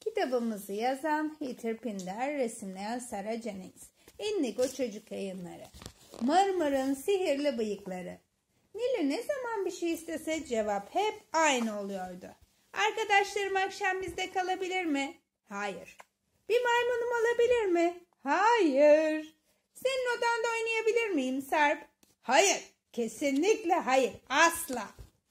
Kitabımızı yazan Peter Pinder, resimleyen Sarah Jennings. Indigo Çocuk Yayınları. Mırmır'ın sihirli bıyıkları. Nilo ne zaman bir şey istese cevap hep aynı oluyordu. Arkadaşlarım akşam bizde kalabilir mi? Hayır. Bir maymunum olabilir mi? Hayır. Senin odanda oynayabilir miyim Sarp? Hayır. Kesinlikle hayır. Asla.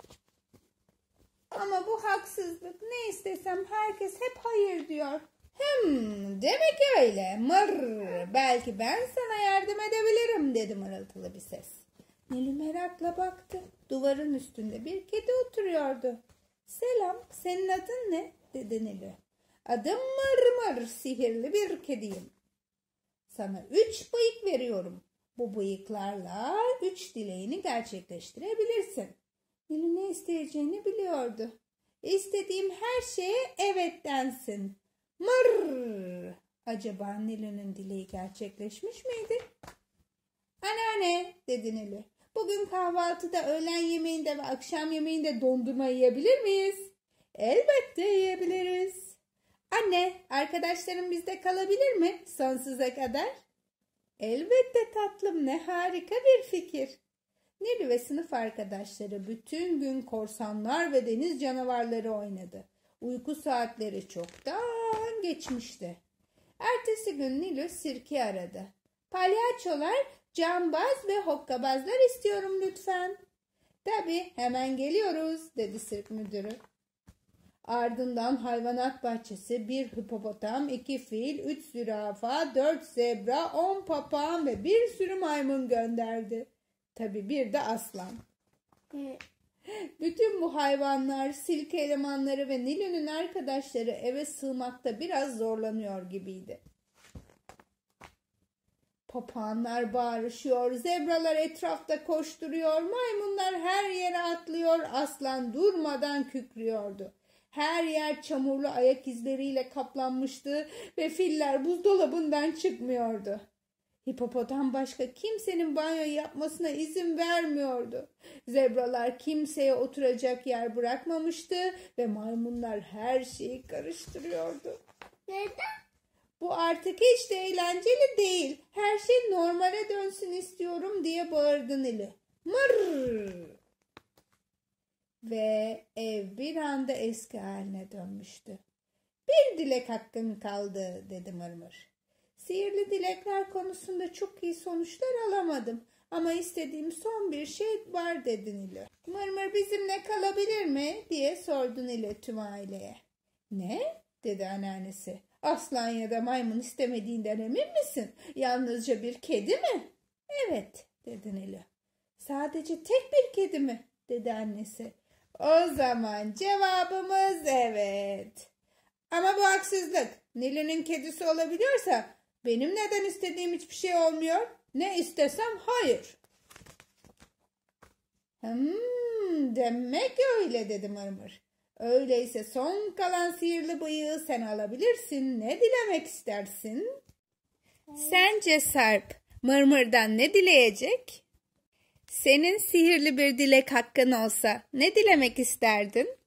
Ama bu haksızlık. Ne istesem herkes hep hayır diyor. Demek öyle. Belki ben sana yardım edebilirim dedi mırıltılı bir ses. Nilo merakla baktı. Duvarın üstünde bir kedi oturuyordu. Selam, senin adın ne? Dedi Nilo. Adım Mırmır, sihirli bir kediyim. Sana 3 bıyık veriyorum. Bu bıyıklarla 3 dileğini gerçekleştirebilirsin. Nilo ne isteyeceğini biliyordu. İstediğim her şeye evet densin. Mırr! Acaba Nilo'nun dileği gerçekleşmiş miydi? Anneanne, dedi Nilo. Bugün kahvaltıda, öğlen yemeğinde ve akşam yemeğinde dondurma yiyebilir miyiz? Elbette yiyebiliriz. Anne, arkadaşlarım bizde kalabilir mi sonsuza kadar? Elbette tatlım, ne harika bir fikir. Nilo ve sınıf arkadaşları bütün gün korsanlar ve deniz canavarları oynadı. Uyku saatleri çoktan geçmişti. Ertesi gün Nilo sirki aradı. Palyaçolar, cambaz ve hokkabazlar istiyorum lütfen. Tabii, hemen geliyoruz, dedi sirk müdürü. Ardından hayvanat bahçesi, 1 hipopotam, 2 fil, 3 zürafa, 4 zebra, 10 papağan ve bir sürü maymun gönderdi. Tabii bir de aslan. Bütün bu hayvanlar, sirk elemanları ve Nilo'nun arkadaşları eve sığmakta biraz zorlanıyor gibiydi. Papağanlar bağırışıyor, zebralar etrafta koşturuyor, maymunlar her yere atlıyor, aslan durmadan kükrüyordu. Her yer çamurlu ayak izleriyle kaplanmıştı ve filler buzdolabından çıkmıyordu. Hipopotam başka kimsenin banyo yapmasına izin vermiyordu. Zebralar kimseye oturacak yer bırakmamıştı ve maymunlar her şeyi karıştırıyordu. Neden? Bu artık hiç de eğlenceli değil. Her şey normale dönsün istiyorum diye bağırdı Nilo. Mırr! Ve ev bir anda eski haline dönmüştü. Bir dilek hakkın kaldı dedi Mırmır. Sihirli dilekler konusunda çok iyi sonuçlar alamadım. Ama istediğim son bir şey var dedi Nilo. Mırmır bizimle kalabilir mi diye sordu Nilo tüm aileye. Ne? Dedi anneannesi. Aslan ya da maymun istemediğinden emin misin? Yalnızca bir kedi mi? Evet dedi Nilo. Sadece tek bir kedi mi? Dedi annesi. O zaman cevabımız evet. Ama bu haksızlık. Nilo'nun kedisi olabiliyorsa benim neden istediğim hiçbir şey olmuyor? Ne istesem hayır. Demek öyle dedi Mırmır. Öyleyse son kalan sihirli bıyığı sen alabilirsin. Ne dilemek istersin? Sence Sarp Mırmır'dan ne dileyecek? Senin sihirli bir dilek hakkın olsa ne dilemek isterdin?